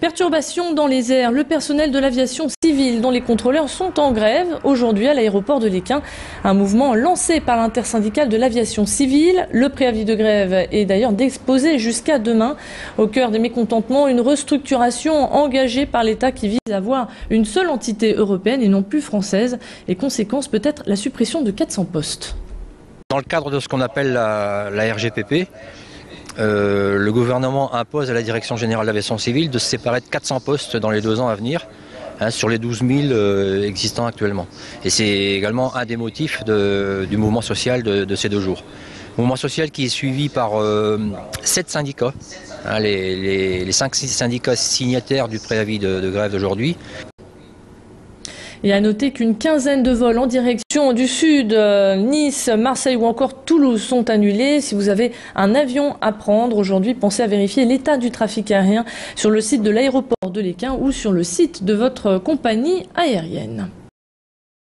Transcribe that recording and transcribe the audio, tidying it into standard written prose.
Perturbations dans les airs. Le personnel de l'aviation civile, dont les contrôleurs sont en grève aujourd'hui à l'aéroport de Lesquin. Un mouvement lancé par l'intersyndicale de l'aviation civile. Le préavis de grève est d'ailleurs d'exposer jusqu'à demain. Au cœur des mécontentements, une restructuration engagée par l'État qui vise à avoir une seule entité européenne et non plus française. Et conséquence peut-être la suppression de 400 postes. Dans le cadre de ce qu'on appelle la RGPP, le gouvernement impose à la Direction générale de l'aviation civile de se séparer de 400 postes dans les 2 ans à venir, sur les 12 000 existants actuellement. Et c'est également un des motifs du mouvement social de ces 2 jours. Mouvement social qui est suivi par 7 syndicats, les 5-6 syndicats signataires du préavis de grève d'aujourd'hui. Et à noter qu'une quinzaine de vols en direction du sud, Nice, Marseille ou encore Toulouse sont annulés. Si vous avez un avion à prendre aujourd'hui, pensez à vérifier l'état du trafic aérien sur le site de l'aéroport de Lesquin ou sur le site de votre compagnie aérienne.